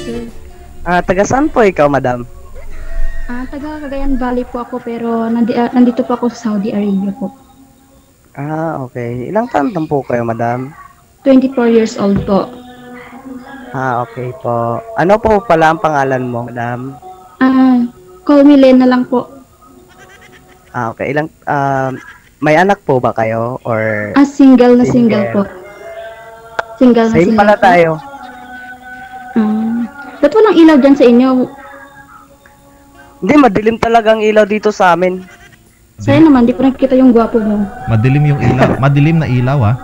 sir. Taga saan po ikaw, madam? Taga Cagayan Valley po ako pero nandito po ako sa Saudi Arabia po. Okay. Ilang taon po kayo, madam? 24 years old po. Okay po. Ano po pala ang pangalan mo, madam? Call me Len na lang po. Okay. May anak po ba kayo? Or Single na single po. Single na same single pala po. tayo. Ba't walang ilaw dyan sa inyo? Hindi, madilim talagang ilaw dito sa amin. Sa'yo naman, di pa nakikita yung gwapo mo. Madilim yung ilaw. Madilim na ilaw, ah.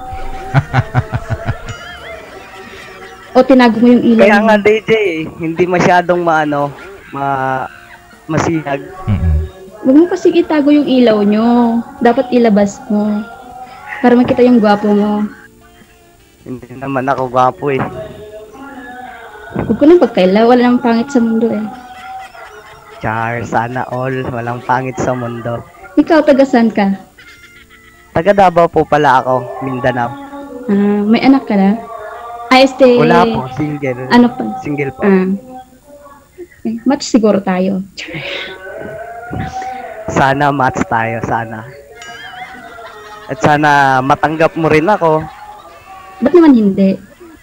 O tinago mo yung ilaw. Kaya nga, DJ, hindi masyadong masihag. Huwag mo kasing itago yung ilaw nyo. Dapat ilabas mo. Para makita yung gwapo mo. Hindi naman ako gwapo eh. Huwag ko nang pagkaila. Wala nang pangit sa mundo eh. Char, sana all. Walang pangit sa mundo. Ikaw, taga saan ka? Taga Davao po pala ako, Mindanao. May anak ka na? Wala po, single. Ano pa? Single po. Match siguro tayo. Sana match tayo, sana. At sana matanggap mo rin ako. Ba't naman hindi?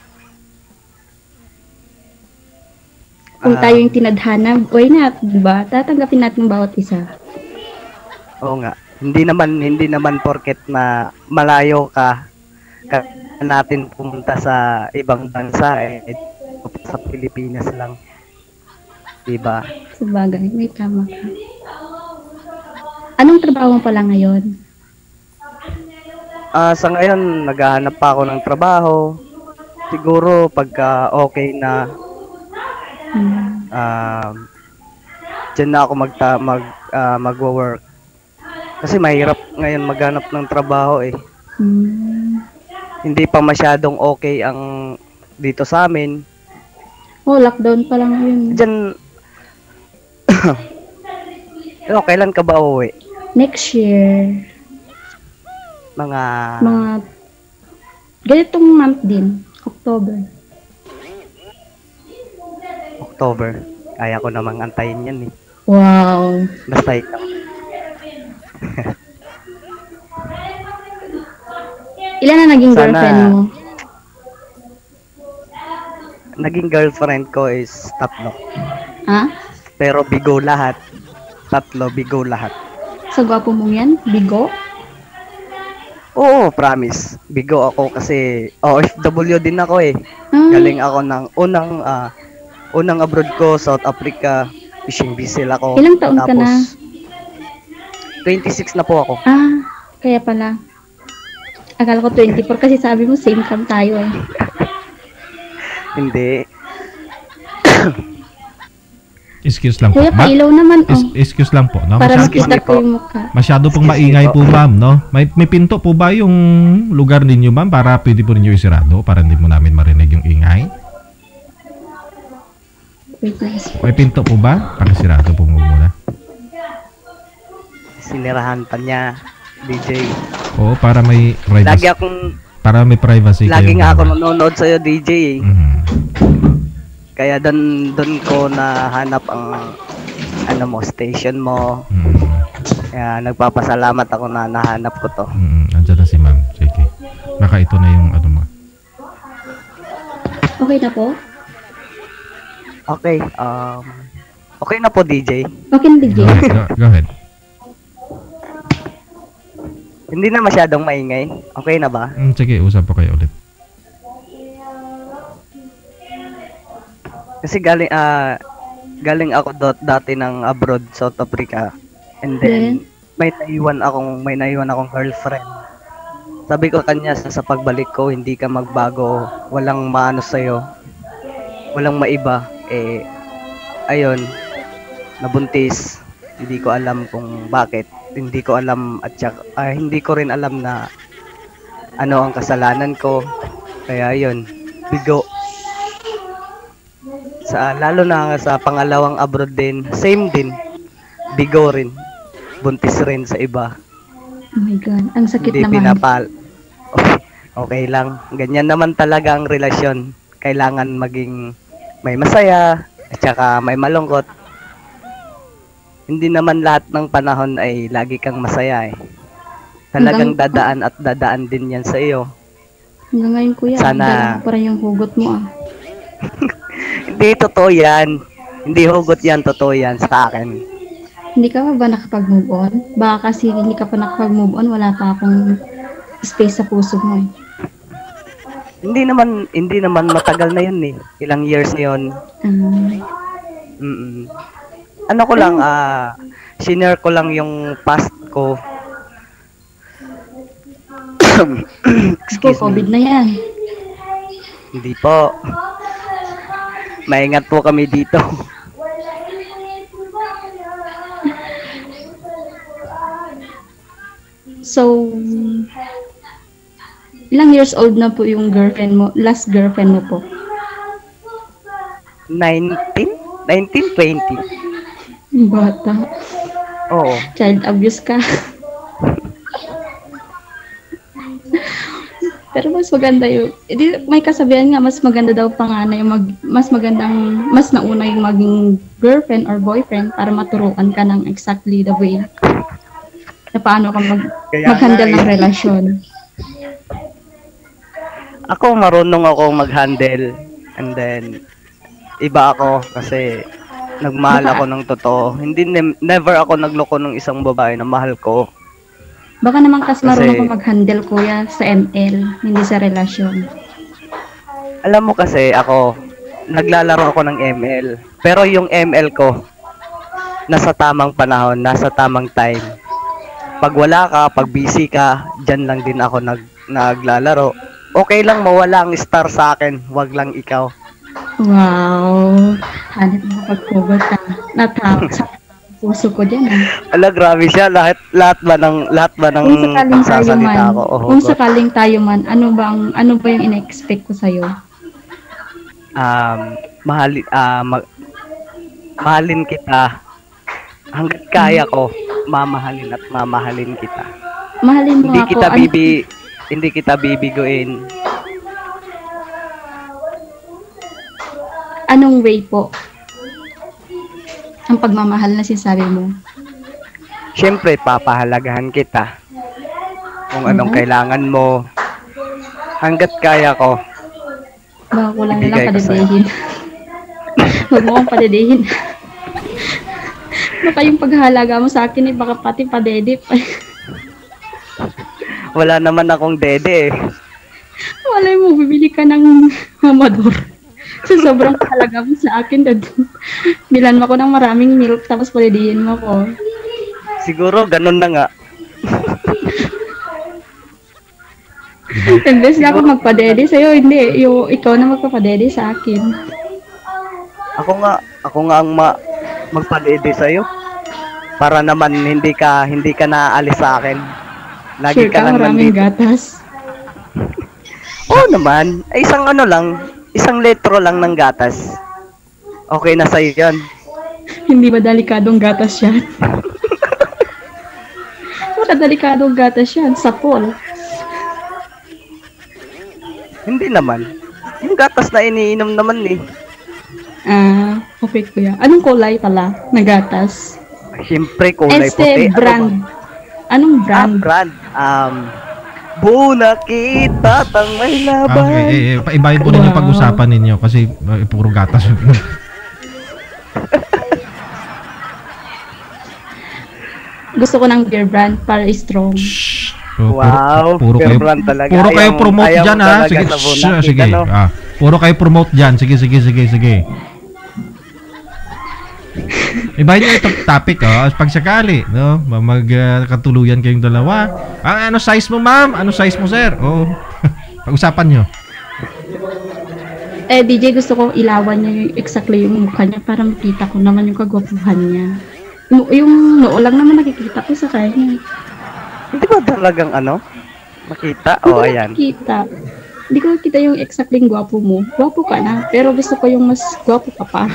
Kung tayo yung tinadhana, why not, diba? Tatanggapin natin bawat isa. Oo nga. Hindi naman porket na malayo ka natin pumunta sa ibang bansa sa Pilipinas lang. Diba? Sabagay, may tama ka. Anong trabaho mo pala ngayon? Sa ngayon, naghahanap pa ako ng trabaho. Siguro pagka okay na dyan na ako magwo-work. Kasi mahirap ngayon maghanap ng trabaho eh. Hindi pa masyadong okay ang dito sa amin. Lockdown pa lang yun. Dyan, kailan ka ba uuwi? Next year. Mga ganitong month din. October. Kaya ko namang antayin yan eh. Wow. Basta ikaw. Ilan na naging girlfriend mo? Naging girlfriend ko is 3. Pero bigo lahat. 3 bigo lahat. Sa gwapo mong yan? Bigo? Oo, promise. Bigo ako kasi OFW din ako eh. Galing ako ng unang abroad ko, South Africa. Fishing vessel ako. Ilang taon ka na? 26 na po ako. Kaya pala. Akala ko 24 kasi sabi mo same cam tayo eh. Hindi. Excuse lang po. Kuya, pailaw naman Excuse lang po, no? Para makita ko yung mukha. Masyado pong maingay po, ma'am, no? May pinto po ba yung lugar ninyo, ma'am, para pwede po ninyo isirado para hindi mo namin marinig yung ingay? Wait lang. May pinto po ba? Pakisirado po muna. Sinirahan pa niya, DJ. Oo, para may privacy. Para may privacy kayo. Lagi nga ako nanonood sa'yo, DJ. Kaya doon ko nahanap ang station mo. Kaya nagpapasalamat ako na nahanap ko to. Andiyan na si ma'am. Sige. Baka ito na yung mo. Okay na po? Okay. Okay na po, DJ. Okay na, DJ. Go ahead. Hindi na masyadong maingay. Okay na ba? Sige, usap po kayo ulit. Kasi galing ako dati ng abroad, South Africa. And then may naiwan akong girlfriend. Sabi ko kanya sa pagbalik ko, hindi ka magbago, walang maano sa'yo, walang maiba. Ayun, nabuntis. Hindi ko alam kung bakit. Hindi ko alam at hindi ko rin alam na ano ang kasalanan ko. Kaya ayun, bigo. Lalo na sa pangalawang abroad din, same din. Bigo rin. Buntis rin sa iba. Oh my God, ang sakit hindi naman. Okay lang. Ganyan naman talaga ang relasyon. Kailangan maging may masaya, at saka may malungkot. Hindi naman lahat ng panahon ay lagi kang masaya eh. Talagang dadaan at dadaan din yan sa iyo. Hanggang ngayon, kuya, Sana- dalawa pa rin yung hugot mo ah. Hindi totoo yan. Hindi hugot yan, totoo yan sa akin. Hindi ka pa ba nakapag-move on? Baka kasi hindi ka pa nakapag-move on, wala pa akong space sa puso mo eh. Hindi naman matagal na yun eh. Ilang years na yun. Ah, Ano ko lang, senior ko lang yung past ko. Excuse me. COVID na yan. Hindi po. Maingat po kami dito. So, ilang years old na po yung girlfriend mo, last girlfriend mo po? 19? 20. Bata. Oo. Child abuse ka. Pero mas maganda yung, may kasabihan nga, mas maganda daw panganay, mas magandang, mas nauna yung maging girlfriend or boyfriend para maturuan ka ng exactly the way na paano ka Kaya mag-handle nga ng eh. relasyon. Ako marunong ako mag-handle and then iba ako kasi nagmahal ako ng totoo. Never ako nagloko ng isang babae na mahal ko. Baka naman kasi Kasi- marunong ka mag-handle, kuya, sa ML, hindi sa relasyon. Alam mo kasi ako, naglalaro ako ng ML. Pero yung ML ko, nasa tamang panahon, nasa tamang time. Pag wala ka, pag busy ka, dyan lang din ako naglalaro. Okay lang mawala ang star sa akin, wag lang ikaw. Wow! Hanip mo pag-cover ka. Natawag sa puso ko dyan ah. Ala, grabe siya. Lahat ba ng Kung sakaling tayo pagsasalita man, ko? Oh, kung God. sakaling tayo man, ano ba yung ina-expect ko sa'yo? Mahalin kita. Hanggat kaya ko, mamahalin at mamahalin kita. Mahalin mo ako. Hindi kita bibiguin. Anong way po? Ang pagmamahal na sinasabi mo. Siyempre, papahalagahan kita. Kung anong Mhm. kailangan mo. Hanggat kaya ko. Baka ko lang Ibigay nilang ko sa'yo. padidihin. Huwag mo akong padidihin. Baka yung paghahalaga mo sa akin, baka pati padedip. Wala naman akong dede eh. Malay mo, bibili ka ng mamador. So, sobrang halaga mo sa akin. Bilan mo ko ng maraming milk, tapos padidihin mo ko. Siguro, ganun na nga. Imbes na ako magpadede sa'yo, hindi. Ikaw na magpapadede sa akin. Ako nga ang magpadede sa'yo. Para naman hindi ka naaalis sa akin. Lagi Sure ka ka, lang maraming nandito. gatas. Oo naman. Ay, isang letro lang ng gatas. Okay na sa'yo yan. Hindi ba delikadong gatas yan? Wala delikadong gatas yan, sapol. Hindi naman. Yung gatas na iniinom naman eh. Ah, okay kuya. Anong kulay pala na gatas? Siyempre, kulay puti. Brand. Anong brand? Brand. Buo na kita tang may laban. Okay, paibayin po ninyo Wow. pag-usapan ninyo kasi puro gatas. Gusto ko ng beer brand para strong. So, Wow, beer brand talaga. Puro kayo promote ayaw dyan mo ha. talaga Sige, sa Bonakita, sige. no? Puro kayo promote dyan. Sige. Ibahin nyo itong topic, pag sakali, no? Magkatuluyan kayong dalawa. Ano size mo, ma'am? Ano size mo, sir? Pag-usapan nyo. DJ, gusto ko ilawan niya yung exactly yung mukha niya para makita ko naman yung kagwapuhan niya. Yung noo lang naman nakikita ko sa kanya. Hindi ba talagang makita? Hindi Oh, ko ayan. nakikita. Hindi ko nakita yung exactly yung gwapo mo. Gwapo ka na, pero gusto ko yung mas gwapo ka pa.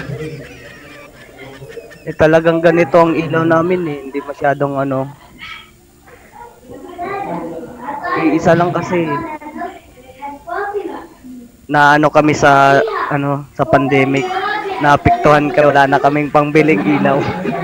Talagang ganito ang ilaw namin eh. Hindi masyadong isa lang kasi na kami sa sa pandemic. naapektuhan ka, wala na kaming pangbiling ilaw.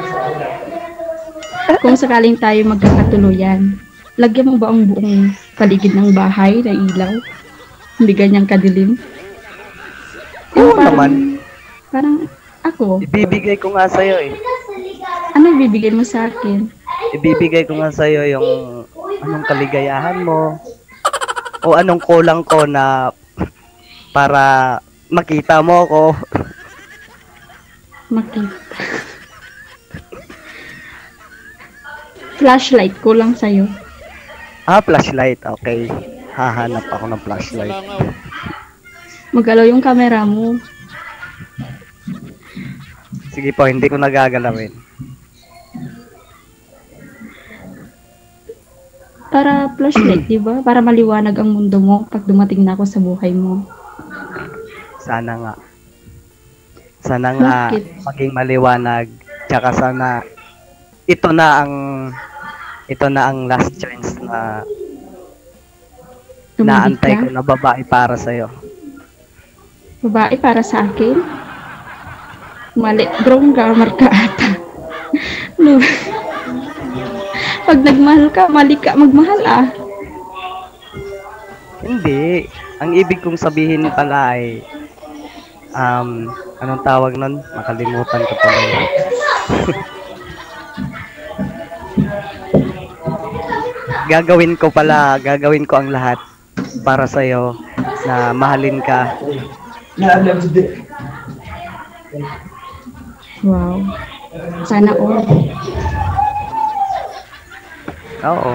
Kung sakaling tayo magkakatuluyan, lagyan mo ba ang buong paligid ng bahay ng ilaw? Hindi ganyang kadilim? Oo Parang- naman. Parang ako, Ibibigay ko nga sa'yo eh. ano ibibigay mo sa akin? Ibibigay ko nga sa'yo yung anong kaligayahan mo. O anong kulang ko na para makita mo ako. Makita. Flashlight, kulang sa'yo. Flashlight. Okay. Hahanap ako ng flashlight. Magalaw yung camera mo. Sige po, hindi ko nagagalawin. Para flashlight, di ba? Para maliwanag ang mundo mo pag dumating na ako sa buhay mo. Sana nga. Sana nga Bakit? maging maliwanag. Tsaka sana ito na ang last chance na Tumigil naantay ka. ko na babae para sa'yo. Babae para sa akin? Mali. Wrong grammar ka ata. No. Pag nagmahal ka, mali ka magmahal ah. Hindi. Ang ibig kong sabihin pala ay anong tawag nun? Makalimutan ko pala. Gagawin ko ang lahat para sa'yo na mahalin ka. Wow. Sana all. Oo.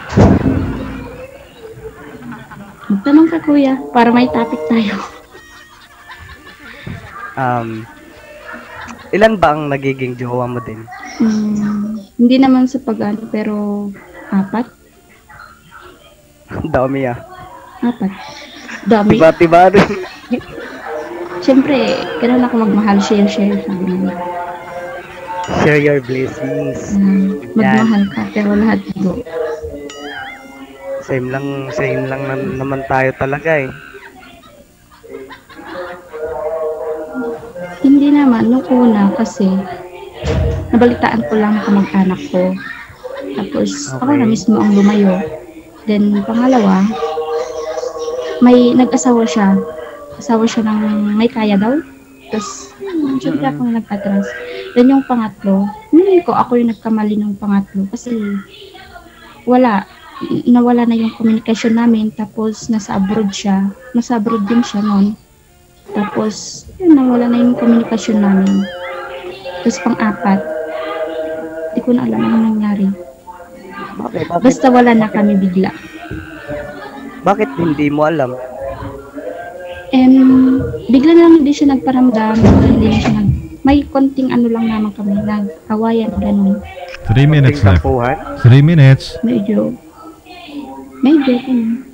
Magtanong ka kuya, para may topic tayo. Ilan ba ang nagiging jowa mo din? Hindi naman sa pag-ano, pero 4. Dami ah. 4. Dami. Tiba-tiba rin. Siyempre, kailan ako magmahal, share. Sabi nila. Share your blessings. Magmahal ka, pero lahat go. Same lang naman tayo talaga eh. Hindi naman, nung una kasi, nabalitaan ko lang kamag-anak ko. Tapos, ako Okay. na mismo ang lumayo. Then, pangalawa, may nag-asawa siya. Asawa siya ng may kaya daw. Tapos, syempre ako na nagpatras. Then, yung pangatlo, hindi ko ako yung nagkamali ng pangatlo. Kasi, nawala na yung komunikasyon namin. Tapos, nasa abroad siya. Nasa abroad din siya noon. Tapos, yun, nawala na yung komunikasyon namin. Tapos, pang-4, di ko na alam anong nangyari. Bakit Basta wala na kami bigla. hindi mo alam? And, bigla na lang hindi siya nagparamdam. Bigla hindi na siya may konting ano lang naman kami, nag-awayan, ganun. 3 minutes left. Tampuhan? 3 minutes. Medyo, ganun.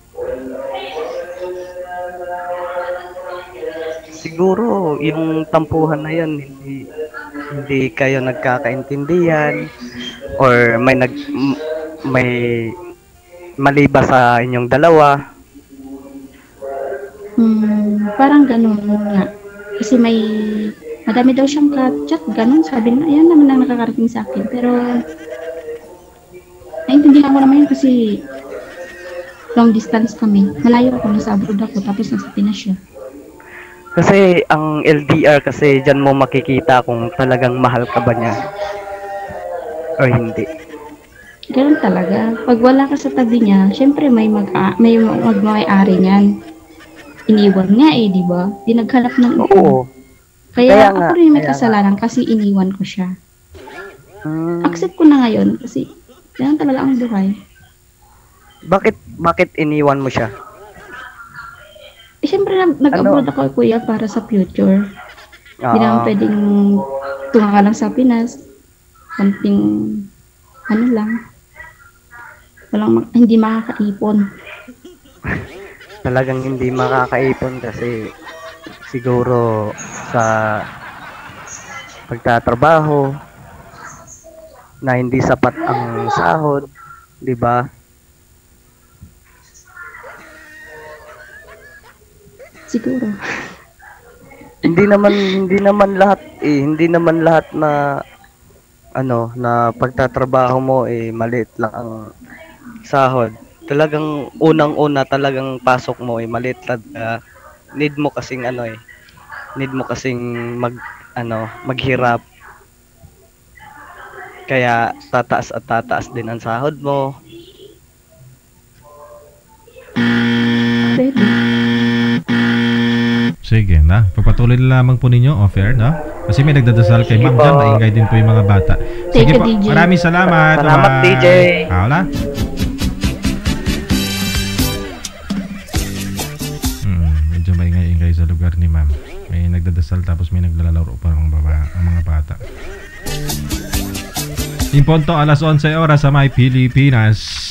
Siguro yung tampuhan na yan hindi kayo nagkakaintindihan or may mali ba sa inyong dalawa? Parang ganun nga. Kasi madami daw siyang ka-chat, ganun. Sabi na, yan naman ang nakakarating sa akin. Pero, naintindihan ko naman yun kasi long distance kami. Malayo ako, nasa abroad ako, tapos nasa Pinas siya. Kasi ang LDR kasi diyan mo makikita kung talagang mahal ka ba niya or hindi. Ganun talaga. Pag wala ka sa tabi niya, syempre may magmay-ari niyan. Iniwan nga di ba? Di naghanap ng iba. Oo. Kaya nga, ako rin may kaya nga. kasalanan kasi iniwan ko siya. Hmm, Accept ko na ngayon kasi ganun talaga ang buhay. bakit iniwan mo siya? Eh, syempre nag-abroad ako kuya para sa future. Hindi naman pwedeng tumaka lang sa Pinas. Something, ano lang. Hindi makakaipon. Talagang hindi makakaipon kasi siguro sa pagtatrabaho na hindi sapat ang sahod, 'di ba? Siguro. hindi naman lahat na na pagtatrabaho mo maliit lang ang sahod. Talagang unang-una talagang pasok mo maliit lang. Need mo kasing need mo kasing maghirap. Kaya tataas at tataas din ang sahod mo. Pwede. Sige na. Pagpatuloy na lamang po ninyo, off-air, no? Kasi may nagdadasal kay Sige ma'am po. dyan. Maingay din po yung mga bata. Sige Take po. it, DJ. Maraming salamat. Salamat, Bye-bye. DJ. Paula? Medyo maingay-ingay sa lugar ni ma'am. May nagdadasal tapos may naglalaro pa ang mga bata. In punto alas 11 oras sa may Pilipinas.